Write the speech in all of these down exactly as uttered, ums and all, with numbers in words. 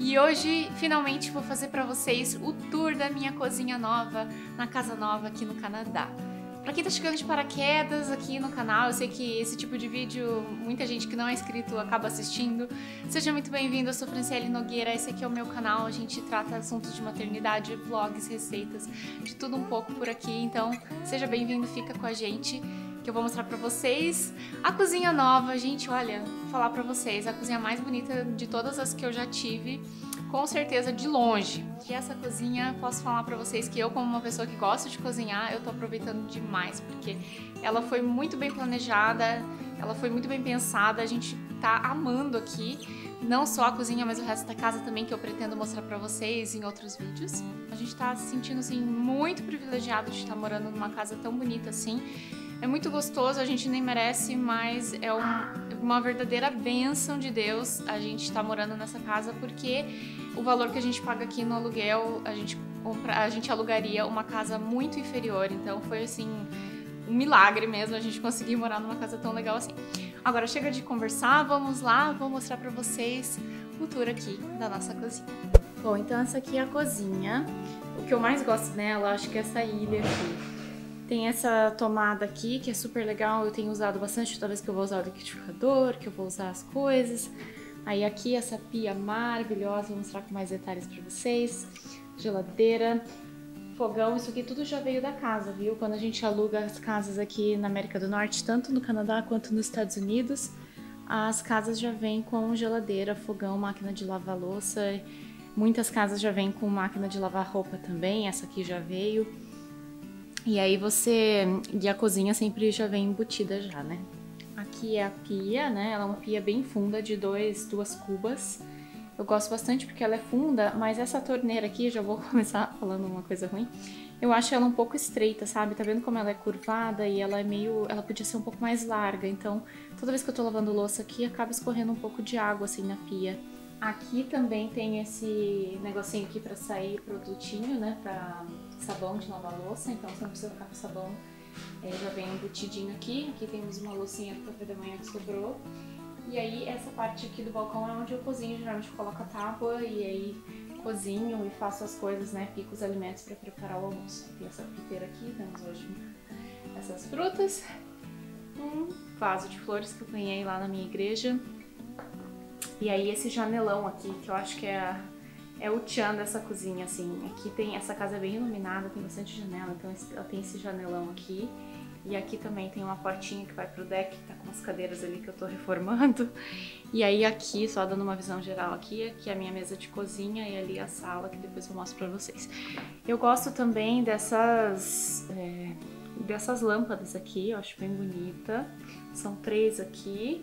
E hoje, finalmente, vou fazer pra vocês o tour da minha cozinha nova, na casa nova aqui no Canadá. Pra quem tá chegando de paraquedas aqui no canal, eu sei que esse tipo de vídeo, muita gente que não é inscrito acaba assistindo. Seja muito bem-vindo, eu sou Franciele Nogueira, esse aqui é o meu canal, a gente trata assuntos de maternidade, vlogs, receitas, de tudo um pouco por aqui, então seja bem-vindo, fica com a gente, que eu vou mostrar pra vocês a cozinha nova. Gente, olha, vou falar pra vocês, a cozinha mais bonita de todas as que eu já tive, com certeza de longe. E essa cozinha, posso falar pra vocês que eu, como uma pessoa que gosta de cozinhar, eu tô aproveitando demais, porque ela foi muito bem planejada, ela foi muito bem pensada, a gente tá amando aqui, não só a cozinha, mas o resto da casa também, que eu pretendo mostrar pra vocês em outros vídeos. A gente tá se sentindo, assim, muito privilegiado de estar morando numa casa tão bonita assim. É muito gostoso, a gente nem merece, mas é um, uma verdadeira bênção de Deus a gente estar morando nessa casa, porque o valor que a gente paga aqui no aluguel, a gente, compra, a gente alugaria uma casa muito inferior, então foi assim, um milagre mesmo a gente conseguir morar numa casa tão legal assim. Agora chega de conversar, vamos lá, vou mostrar pra vocês o tour aqui da nossa cozinha. Bom, então essa aqui é a cozinha, o que eu mais gosto nela, acho que é essa ilha aqui. Tem essa tomada aqui, que é super legal, eu tenho usado bastante toda vez que eu vou usar o liquidificador, que eu vou usar as coisas. Aí aqui essa pia maravilhosa, vou mostrar com mais detalhes pra vocês. Geladeira, fogão, isso aqui tudo já veio da casa, viu? Quando a gente aluga as casas aqui na América do Norte, tanto no Canadá quanto nos Estados Unidos, as casas já vêm com geladeira, fogão, máquina de lavar louça. Muitas casas já vêm com máquina de lavar roupa também, essa aqui já veio. E aí você... E a cozinha sempre já vem embutida já, né? Aqui é a pia, né? Ela é uma pia bem funda, de dois, duas cubas. Eu gosto bastante porque ela é funda, mas essa torneira aqui, já vou começar falando uma coisa ruim, eu acho ela um pouco estreita, sabe? Tá vendo como ela é curvada e ela é meio... Ela podia ser um pouco mais larga, então toda vez que eu tô lavando louça aqui, acaba escorrendo um pouco de água assim na pia. Aqui também tem esse negocinho aqui pra sair produtinho, né, pra sabão de lavar louça, então você não precisa ficar com sabão, é, já vem embutidinho aqui. Aqui temos uma loucinha do café da manhã que sobrou. E aí essa parte aqui do balcão é onde eu cozinho, geralmente eu coloco a tábua e aí cozinho e faço as coisas, né, pico os alimentos pra preparar o almoço. Tem essa fruteira aqui, temos hoje essas frutas, um vaso de flores que eu ganhei lá na minha igreja. E aí esse janelão aqui, que eu acho que é, a, é o tchan dessa cozinha, assim. Aqui tem, essa casa é bem iluminada, tem bastante janela, então ela tem esse janelão aqui. E aqui também tem uma portinha que vai pro deck, que tá com umas cadeiras ali que eu tô reformando. E aí aqui, só dando uma visão geral aqui, aqui é a minha mesa de cozinha e ali a sala, que depois eu mostro pra vocês. Eu gosto também dessas, é, dessas lâmpadas aqui, eu acho bem bonita. São três aqui.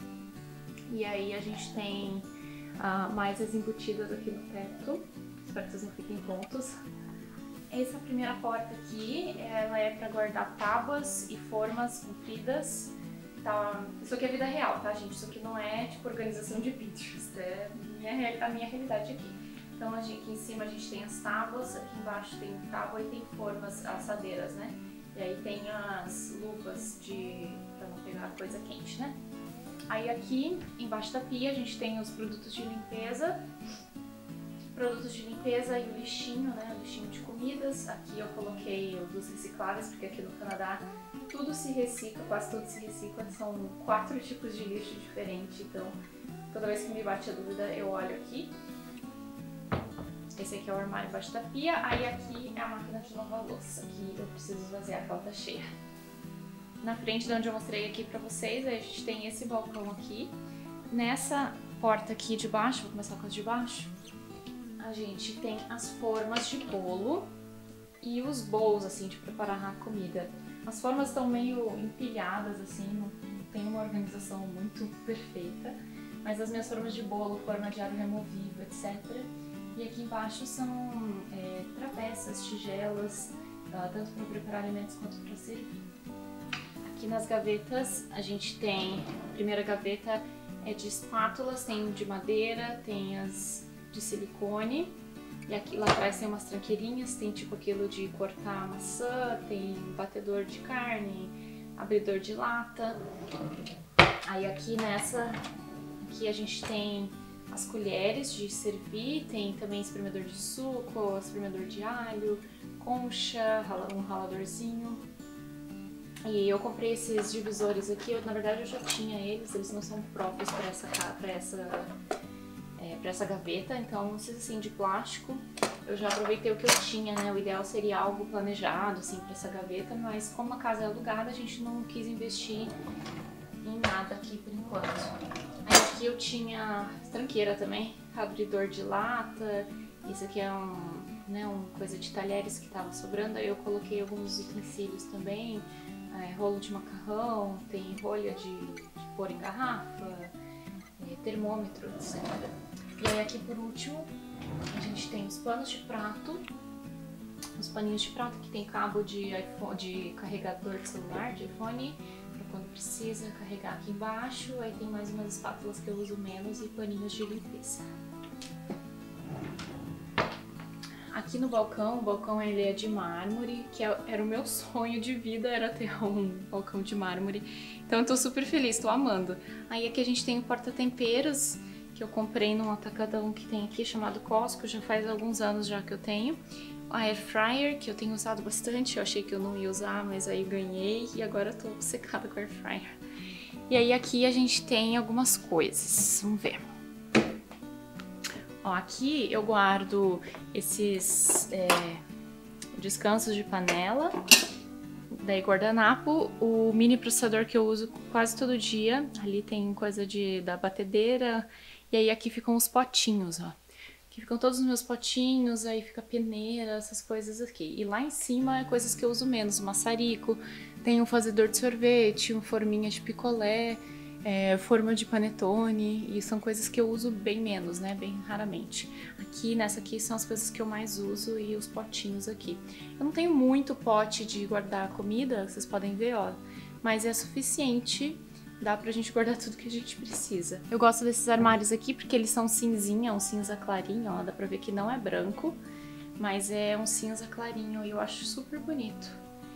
E aí a gente tem uh, mais as embutidas aqui no teto, espero que vocês não fiquem tontos. Essa primeira porta aqui, ela é para guardar tábuas e formas compridas. Tá? Isso aqui é vida real, tá, gente? Isso aqui não é tipo organização de Pinterest, é minha, a minha realidade aqui. Então aqui em cima a gente tem as tábuas, aqui embaixo tem tábua e tem formas, assadeiras, né? E aí tem as luvas de para não pegar coisa quente, né? Aí aqui, embaixo da pia, a gente tem os produtos de limpeza, produtos de limpeza e o lixinho, né, o lixinho de comidas. Aqui eu coloquei os recicláveis, porque aqui no Canadá tudo se recicla, quase tudo se recicla, são quatro tipos de lixo diferentes, então toda vez que me bate a dúvida eu olho aqui. Esse aqui é o armário embaixo da pia, aí aqui é a máquina de lavar louça, que eu preciso esvaziar, a tá cheia. Na frente de onde eu mostrei aqui pra vocês, a gente tem esse balcão aqui. Nessa porta aqui de baixo, vou começar com as de baixo, a gente tem as formas de bolo e os bowls, assim, de preparar a comida. As formas estão meio empilhadas, assim, não, não tem uma organização muito perfeita, mas as minhas formas de bolo, forma de aro removível, etcétera. E aqui embaixo são é, travessas, tigelas, uh, tanto para preparar alimentos quanto para servir. Aqui nas gavetas a gente tem, a primeira gaveta é de espátulas, tem de madeira, tem as de silicone. E aqui lá atrás tem umas tranqueirinhas, tem tipo aquilo de cortar maçã, tem batedor de carne, abridor de lata. Aí aqui nessa, aqui a gente tem as colheres de servir, tem também espremedor de suco, espremedor de alho, concha, um raladorzinho. E eu comprei esses divisores aqui, eu, na verdade eu já tinha eles, eles não são próprios para essa, pra essa, é, pra essa gaveta, então esses assim de plástico, eu já aproveitei o que eu tinha, né? O ideal seria algo planejado assim para essa gaveta, mas como a casa é alugada, a gente não quis investir em nada aqui por enquanto. Aí aqui eu tinha tranqueira também, abridor de lata, isso aqui é um, né, uma coisa de talheres que tava sobrando, aí eu coloquei alguns utensílios também. É, rolo de macarrão, tem rolha de, de pôr em garrafa, é, termômetro, etcétera. E aí aqui por último, a gente tem os panos de prato, os paninhos de prato que tem cabo de, iPhone, de carregador de celular, de iPhone, para quando precisa carregar aqui embaixo. Aí tem mais umas espátulas que eu uso menos e paninhos de limpeza. Aqui no balcão, o balcão ele é de mármore, que era o meu sonho de vida, era ter um balcão de mármore. Então eu tô super feliz, tô amando. Aí aqui a gente tem o porta-temperos, que eu comprei num atacadão que tem aqui, chamado Costco, já faz alguns anos já que eu tenho. A Air Fryer, que eu tenho usado bastante, eu achei que eu não ia usar, mas aí ganhei e agora eu tô obcecada com a Air Fryer. E aí aqui a gente tem algumas coisas, vamos ver. Ó, aqui eu guardo esses é, descansos de panela, daí guardanapo, o mini processador que eu uso quase todo dia, ali tem coisa de, da batedeira, e aí aqui ficam os potinhos, ó. Aqui ficam todos os meus potinhos, aí fica peneira, essas coisas aqui. E lá em cima é coisas que eu uso menos, o maçarico, tem um fazedor de sorvete, um forminha de picolé, É, forma de panetone, e são coisas que eu uso bem menos, né, bem raramente. Aqui, nessa aqui, são as coisas que eu mais uso e os potinhos aqui. Eu não tenho muito pote de guardar comida, vocês podem ver, ó, mas é suficiente, dá pra gente guardar tudo que a gente precisa. Eu gosto desses armários aqui porque eles são cinzinha, um cinza clarinho, ó, dá pra ver que não é branco, mas é um cinza clarinho e eu acho super bonito.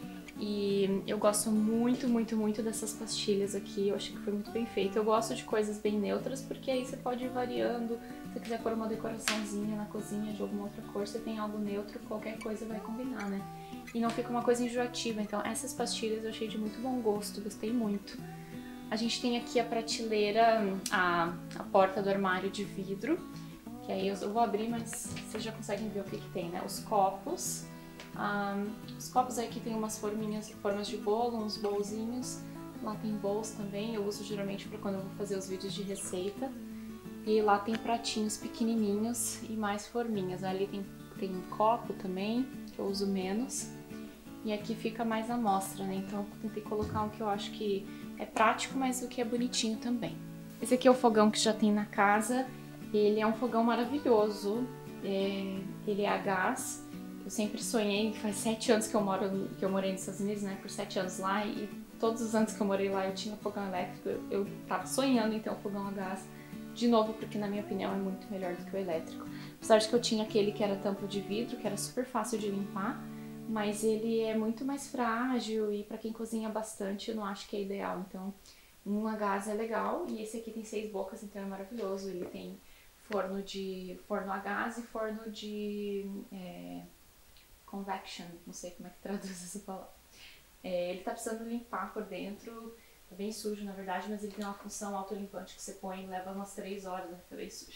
E eu gosto muito, muito, muito dessas pastilhas aqui, eu acho que foi muito bem feito. Eu gosto de coisas bem neutras, porque aí você pode ir variando. Se você quiser pôr uma decoraçãozinha na cozinha de alguma outra cor, você tem algo neutro, qualquer coisa vai combinar, né? E não fica uma coisa enjoativa, então essas pastilhas eu achei de muito bom gosto, gostei muito. A gente tem aqui a prateleira, a, a porta do armário de vidro, que aí eu, eu vou abrir, mas vocês já conseguem ver o que que tem, né? Os copos. Um, os copos aqui tem umas forminhas, formas de bolo, uns bolzinhos. Lá tem bowls também, eu uso geralmente para quando eu vou fazer os vídeos de receita. E lá tem pratinhos pequenininhos e mais forminhas. Ali tem, tem um copo também, que eu uso menos. E aqui fica mais à mostra, né? Então eu tentei colocar um que eu acho que é prático, mas o que é bonitinho também. Esse aqui é o fogão que já tem na casa. Ele é um fogão maravilhoso, é, ele é a gás. Eu sempre sonhei, faz sete anos que eu moro, que eu morei nos Estados Unidos, né, por sete anos lá, e todos os anos que eu morei lá eu tinha fogão elétrico, eu, eu tava sonhando em ter um fogão a gás, de novo, porque na minha opinião é muito melhor do que o elétrico. Apesar de que eu tinha aquele que era tampa de vidro, que era super fácil de limpar, mas ele é muito mais frágil e pra quem cozinha bastante eu não acho que é ideal, então um a gás é legal, e esse aqui tem seis bocas, então é maravilhoso, ele tem forno, de, forno a gás e forno de... É, convection, não sei como é que traduz essa palavra. É, ele tá precisando limpar por dentro, tá bem sujo na verdade, mas ele tem uma função autolimpante que você põe, leva umas três horas, né, tá bem sujo.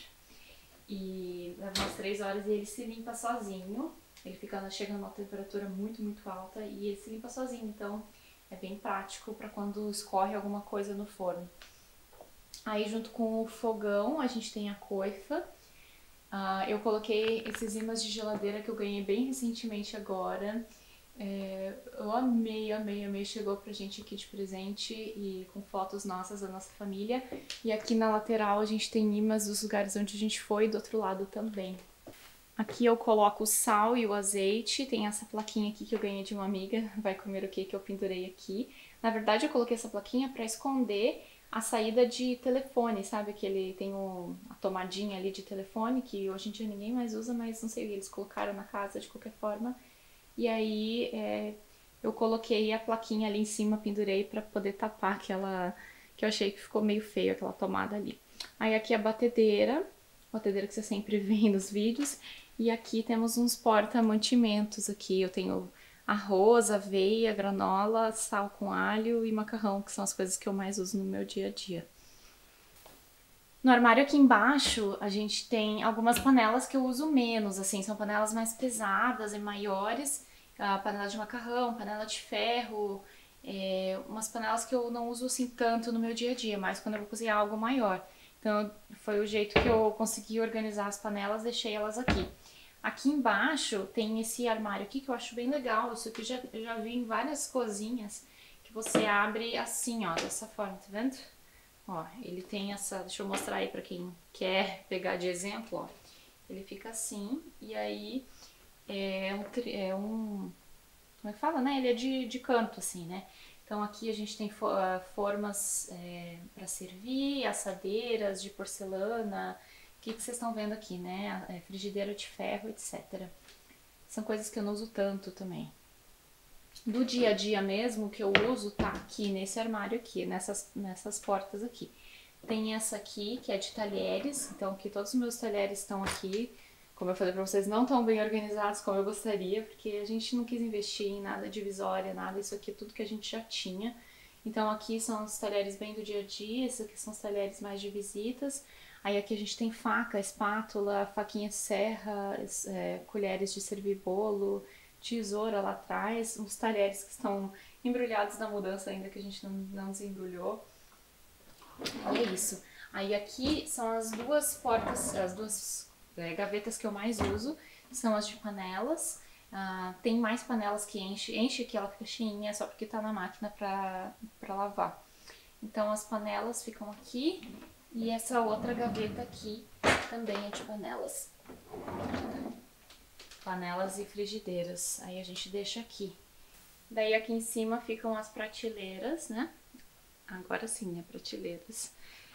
E leva umas três horas e ele se limpa sozinho, ele fica, chega numa temperatura muito, muito alta e ele se limpa sozinho, então é bem prático para quando escorre alguma coisa no forno. Aí junto com o fogão a gente tem a coifa. Uh, eu coloquei esses imãs de geladeira que eu ganhei bem recentemente agora. É, eu amei, amei, amei. Chegou pra gente aqui de presente e com fotos nossas da nossa família. E aqui na lateral a gente tem imãs dos lugares onde a gente foi e do outro lado também. Aqui eu coloco o sal e o azeite. Tem essa plaquinha aqui que eu ganhei de uma amiga. Vai comer o que que eu pendurei aqui. Na verdade eu coloquei essa plaquinha pra esconder a saída de telefone, sabe? Que ele tem o, a tomadinha ali de telefone, que hoje em dia ninguém mais usa, mas não sei, eles colocaram na casa de qualquer forma. E aí é, eu coloquei a plaquinha ali em cima, pendurei pra poder tapar aquela... que eu achei que ficou meio feio, aquela tomada ali. Aí aqui a batedeira, batedeira que você sempre vê nos vídeos. E aqui temos uns porta-mantimentos aqui. Eu tenho arroz, aveia, granola, sal com alho e macarrão, que são as coisas que eu mais uso no meu dia a dia. No armário aqui embaixo, a gente tem algumas panelas que eu uso menos, assim, são panelas mais pesadas e maiores, a panela de macarrão, panela de ferro, é, umas panelas que eu não uso assim tanto no meu dia a dia, mas quando eu vou cozinhar algo maior. Então foi o jeito que eu consegui organizar as panelas, deixei elas aqui. Aqui embaixo tem esse armário aqui que eu acho bem legal, isso aqui já, eu já vi em várias cozinhas, que você abre assim, ó, dessa forma, tá vendo? Ó, ele tem essa, deixa eu mostrar aí pra quem quer pegar de exemplo, ó. Ele fica assim, e aí é um, é um como é que fala, né? Ele é de, de canto, assim, né? Então aqui a gente tem formas é, para servir, assadeiras de porcelana, o que, que vocês estão vendo aqui, né? É, frigideira de ferro, etcétera. São coisas que eu não uso tanto também. Do dia a dia mesmo, que eu uso, tá aqui nesse armário aqui, nessas, nessas portas aqui. Tem essa aqui, que é de talheres, então aqui todos os meus talheres estão aqui. Como eu falei pra vocês, não tão bem organizados como eu gostaria, porque a gente não quis investir em nada divisória, nada, isso aqui é tudo que a gente já tinha. Então aqui são os talheres bem do dia a dia, esses aqui são os talheres mais de visitas. Aí aqui a gente tem faca, espátula, faquinha de serra, é, colheres de servir bolo, tesoura lá atrás, uns talheres que estão embrulhados na mudança ainda, que a gente não, não desembrulhou. E é isso. Aí aqui são as duas portas, as duas é, gavetas que eu mais uso, são as de panelas. Ah, tem mais panelas que enche, enche aqui, ela fica cheinha, só porque tá na máquina pra, pra lavar. Então as panelas ficam aqui, e essa outra gaveta aqui também é de panelas. Panelas e frigideiras, aí a gente deixa aqui. Daí aqui em cima ficam as prateleiras, né? Agora sim, né? Prateleiras.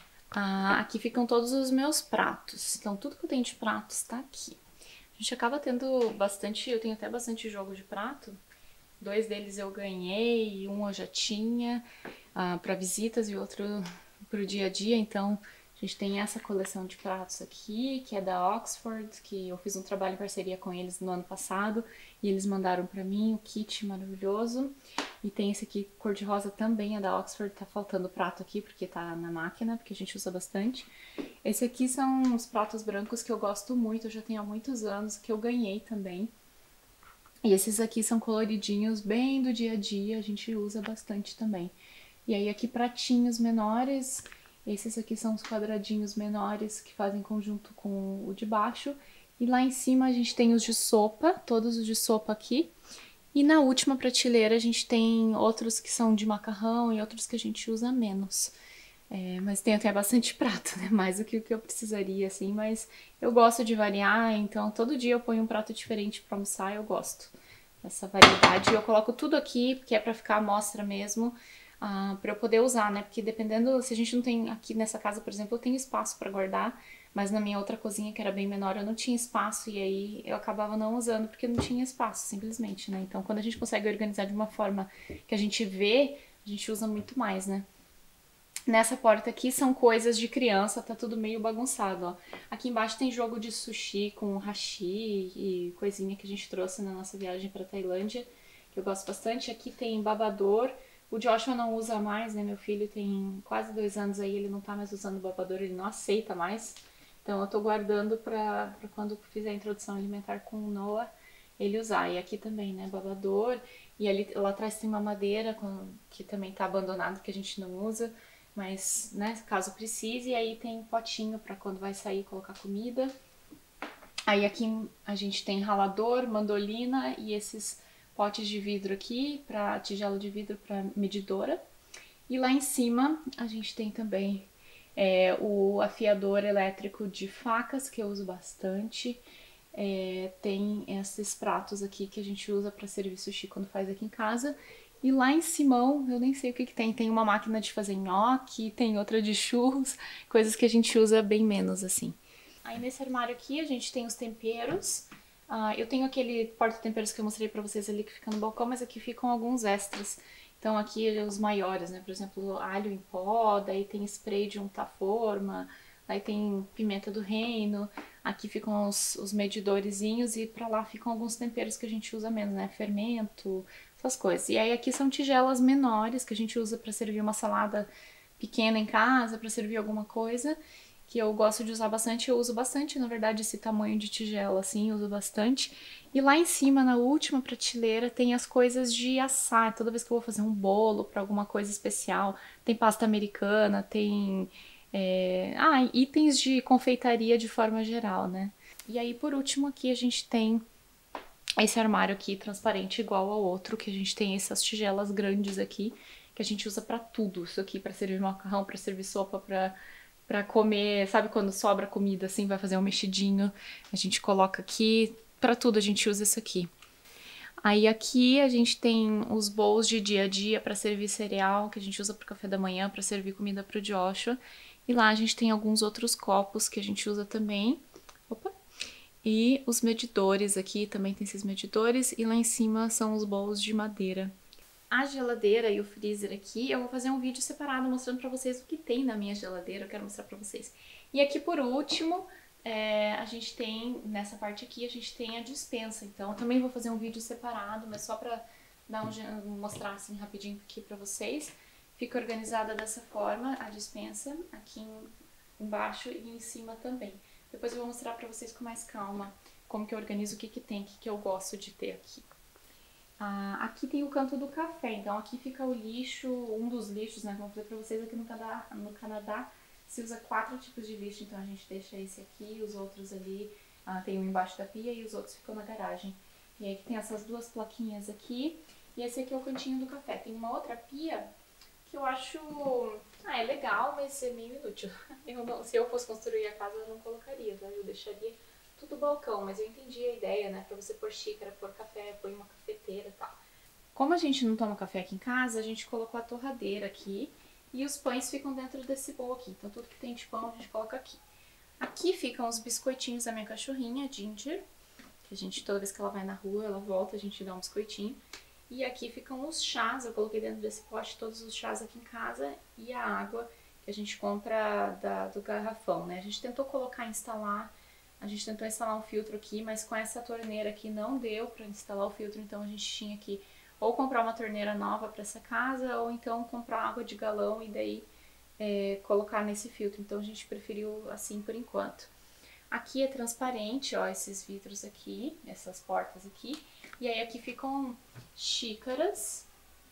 Ah, aqui ficam todos os meus pratos. Então tudo que eu tenho de pratos tá aqui. A gente acaba tendo bastante, eu tenho até bastante jogo de prato. Dois deles eu ganhei, um eu já tinha ah, para visitas e outro pro dia a dia, então a gente tem essa coleção de pratos aqui, que é da Oxford, que eu fiz um trabalho em parceria com eles no ano passado, e eles mandaram pra mim o kit maravilhoso. E tem esse aqui cor-de-rosa também, é da Oxford, tá faltando prato aqui porque tá na máquina, porque a gente usa bastante. Esse aqui são os pratos brancos que eu gosto muito, eu já tenho há muitos anos, que eu ganhei também. E esses aqui são coloridinhos, bem do dia a dia, a gente usa bastante também. E aí aqui pratinhos menores. Esses aqui são os quadradinhos menores que fazem conjunto com o de baixo. E lá em cima a gente tem os de sopa, todos os de sopa aqui. E na última prateleira a gente tem outros que são de macarrão e outros que a gente usa menos. É, mas tem até bastante prato, né? Mais do que o que eu precisaria, assim. Mas eu gosto de variar, então todo dia eu ponho um prato diferente pra almoçar, eu gosto dessa variedade. Eu coloco tudo aqui, porque é pra ficar à mostra mesmo. Uh, para eu poder usar, né? Porque dependendo, se a gente não tem aqui nessa casa, por exemplo, eu tenho espaço para guardar, mas na minha outra cozinha, que era bem menor, eu não tinha espaço e aí eu acabava não usando porque não tinha espaço, simplesmente, né? Então, quando a gente consegue organizar de uma forma que a gente vê, a gente usa muito mais, né? Nessa porta aqui são coisas de criança, tá tudo meio bagunçado, ó. Aqui embaixo tem jogo de sushi com hashi e coisinha que a gente trouxe na nossa viagem pra Tailândia, que eu gosto bastante. Aqui tem babador. O Joshua não usa mais, né? Meu filho tem quase dois anos aí, ele não tá mais usando o babador, ele não aceita mais. Então eu tô guardando pra, pra quando fizer a introdução alimentar com o Noah, ele usar. E aqui também, né? Babador. E ali, lá atrás tem uma madeira com, que também tá abandonado, que a gente não usa. Mas, né, caso precise. E aí tem potinho pra quando vai sair colocar comida. Aí aqui a gente tem ralador, mandolina e esses potes de vidro aqui, para tigela de vidro para medidora. E lá em cima a gente tem também é, o afiador elétrico de facas, que eu uso bastante. É, tem esses pratos aqui que a gente usa para servir sushi quando faz aqui em casa. E lá em cima, eu nem sei o que que tem, tem uma máquina de fazer nhoque, tem outra de churros, coisas que a gente usa bem menos assim. Aí nesse armário aqui a gente tem os temperos. Uh, eu tenho aquele porta-temperos que eu mostrei pra vocês ali que fica no balcão, mas aqui ficam alguns extras. Então aqui os maiores, né? Por exemplo, alho em pó, daí tem spray de untar forma, Aí tem pimenta do reino, aqui ficam os, os medidorzinhos e pra lá ficam alguns temperos que a gente usa menos, né? Fermento, essas coisas. E aí aqui são tigelas menores que a gente usa pra servir uma salada pequena em casa, pra servir alguma coisa, que eu gosto de usar bastante. Eu uso bastante, na verdade, esse tamanho de tigela, assim, eu uso bastante. E lá em cima, na última prateleira, tem as coisas de assar. Toda vez que eu vou fazer um bolo pra alguma coisa especial, tem pasta americana, tem... É... Ah, itens de confeitaria de forma geral, né? E aí, por último, aqui a gente tem esse armário aqui, transparente, igual ao outro, que a gente tem essas tigelas grandes aqui, que a gente usa pra tudo. Isso aqui pra servir macarrão, pra servir sopa, pra, pra comer. Sabe quando sobra comida, assim, vai fazer um mexidinho? A gente coloca aqui. Pra tudo a gente usa isso aqui. Aí aqui a gente tem os bowls de dia a dia pra servir cereal, que a gente usa pro café da manhã, pra servir comida pro Joshua. E lá a gente tem alguns outros copos que a gente usa também. Opa! E os medidores aqui, também tem esses medidores. E lá em cima são os bowls de madeira. A geladeira e o freezer aqui, eu vou fazer um vídeo separado mostrando pra vocês o que tem na minha geladeira. Eu quero mostrar pra vocês. E aqui por último... É, a gente tem, nessa parte aqui, a gente tem a despensa, então eu também vou fazer um vídeo separado, mas só pra dar um, mostrar assim rapidinho aqui pra vocês. Fica organizada dessa forma, a despensa, aqui embaixo e em cima também. Depois eu vou mostrar pra vocês com mais calma como que eu organizo, o que que tem, o que que eu gosto de ter aqui. Ah, aqui tem o canto do café, então aqui fica o lixo, um dos lixos, né, que eu vou fazer pra vocês aqui no Canadá, no Canadá. Se usa quatro tipos de lixo, então a gente deixa esse aqui, os outros ali, ah, tem um embaixo da pia e os outros ficam na garagem. E aí tem essas duas plaquinhas aqui, e esse aqui é o cantinho do café. Tem uma outra pia que eu acho, ah, é legal, mas é meio inútil. Eu não, se eu fosse construir a casa, eu não colocaria, tá? Eu deixaria tudo balcão, mas eu entendi a ideia, né, pra você pôr xícara, pôr café, pôr uma cafeteira e tal. Como a gente não toma café aqui em casa, a gente colocou a torradeira aqui. E os pães ficam dentro desse bowl aqui. Então tudo que tem de pão a gente coloca aqui. Aqui ficam os biscoitinhos da minha cachorrinha, Ginger. Que a gente, toda vez que ela vai na rua, ela volta, a gente dá um biscoitinho. E aqui ficam os chás. Eu coloquei dentro desse pote todos os chás aqui em casa. E a água que a gente compra da, do garrafão, né? A gente tentou colocar, instalar... A gente tentou instalar um filtro aqui, mas com essa torneira aqui não deu pra instalar o filtro. Então a gente tinha que... ou comprar uma torneira nova para essa casa, ou então comprar água de galão e daí é, colocar nesse filtro. Então a gente preferiu assim por enquanto. Aqui é transparente, ó, esses vidros aqui, essas portas aqui. E aí aqui ficam xícaras,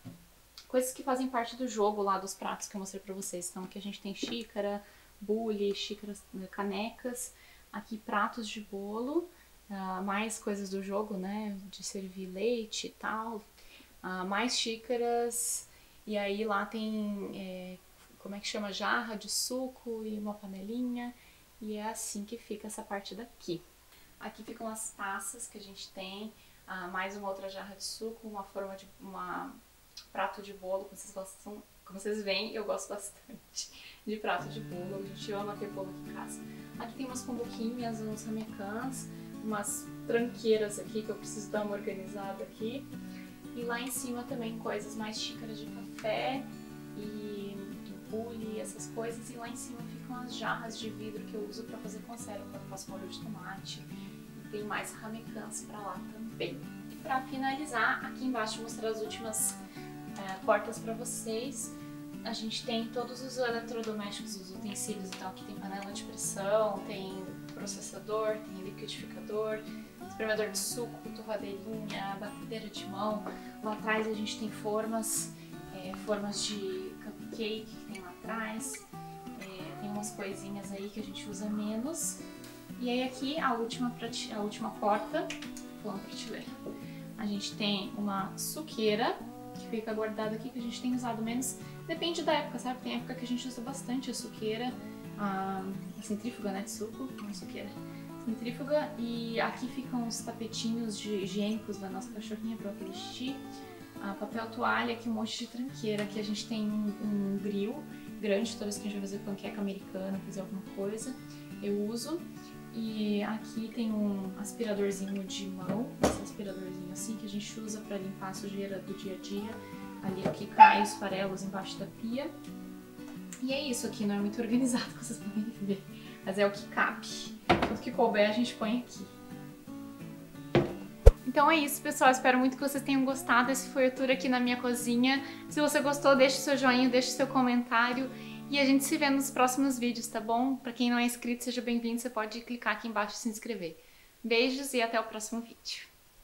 coisas que fazem parte do jogo lá dos pratos que eu mostrei pra vocês. Então aqui a gente tem xícara, bule, xícaras, canecas, aqui pratos de bolo, uh, mais coisas do jogo, né, de servir leite e tal. Uh, mais xícaras, e aí lá tem, é, como é que chama, jarra de suco e uma panelinha, e é assim que fica essa parte daqui. Aqui ficam as taças que a gente tem, uh, mais uma outra jarra de suco, uma forma de, uma prato de bolo, como vocês gostam, como vocês veem, eu gosto bastante de prato de bolo, a gente ama ter bolo aqui em casa. Aqui tem umas cumbuquinhas, uns ramecãs, umas tranqueiras aqui que eu preciso dar uma organizada aqui. E lá em cima também coisas mais xícaras de café e bule, essas coisas. E lá em cima ficam as jarras de vidro que eu uso para fazer conserva, quando eu faço molho de tomate. E tem mais ramecãs para lá também. E para finalizar, aqui embaixo vou mostrar as últimas é, portas para vocês. A gente tem todos os eletrodomésticos, os utensílios, então aqui tem panela de pressão, tem processador, tem liquidificador, espremedor de suco, torradeirinha, batedeira de mão. Lá atrás a gente tem formas, é, formas de cupcake que tem lá atrás. É, tem umas coisinhas aí que a gente usa menos. E aí aqui a última, a última porta, falando prateleira, a gente tem uma suqueira que fica guardada aqui, que a gente tem usado menos. Depende da época, sabe? Tem época que a gente usa bastante a suqueira, a, a centrífuga, né, de suco, não suqueira. Centrífuga, e aqui ficam os tapetinhos de higiênicos da nossa cachorrinha para vestir, a papel toalha, aqui um monte de tranqueira, aqui a gente tem um, um grill grande, toda vez que a gente vai fazer panqueca americana, fazer alguma coisa, eu uso. E aqui tem um aspiradorzinho de mão, esse aspiradorzinho assim, que a gente usa para limpar a sujeira do dia a dia. Ali aqui cai os farelos embaixo da pia. E é isso aqui, não é muito organizado, como vocês podem ver. mas é o que cabe. Tudo que couber a gente põe aqui. Então é isso, pessoal. Espero muito que vocês tenham gostado. Esse foi o tour aqui na minha cozinha. Se você gostou, deixe seu joinha, deixe seu comentário. E a gente se vê nos próximos vídeos, tá bom? Pra quem não é inscrito, seja bem-vindo. Você pode clicar aqui embaixo e se inscrever. Beijos e até o próximo vídeo.